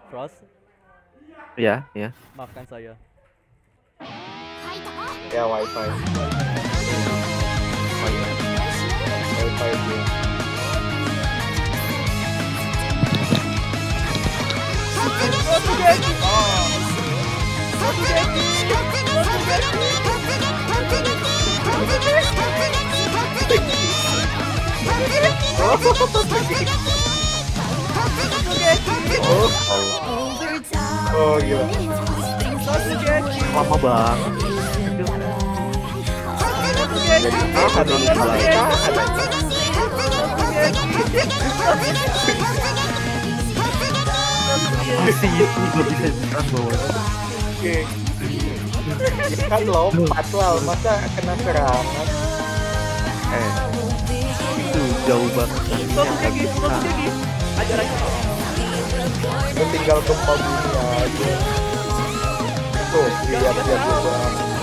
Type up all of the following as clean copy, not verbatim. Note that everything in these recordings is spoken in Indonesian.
Frost, Ya, ya. maafkan saya. Ya wifi. Wifi dia. Oh gila. Lama banget. Masih itu gak bisa dibilang bahwa Oke. Kan lompat lah, masa kena serangan. itu jauh banget. Ajar aja. Lu tinggal gempa bumi aja. Tuh, lihat juga.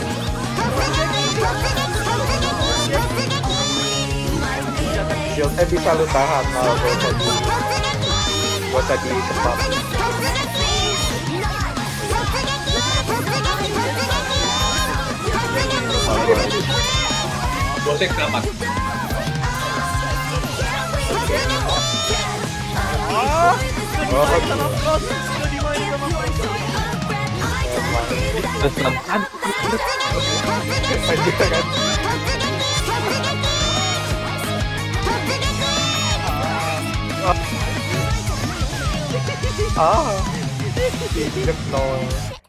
Shieldnya bisa lu tahan kalau gak usah di tempat. Bosek dapat. Sama Frost, udah dimainin sama Frost. Keselamatan. Aja kan. Ah, tidak no.